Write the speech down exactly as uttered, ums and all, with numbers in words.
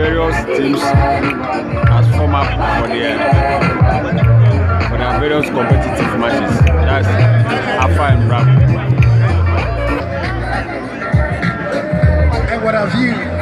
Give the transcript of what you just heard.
various teams has formed up for their for their various competitive matches. That's Alpha and Bravo. And what have you?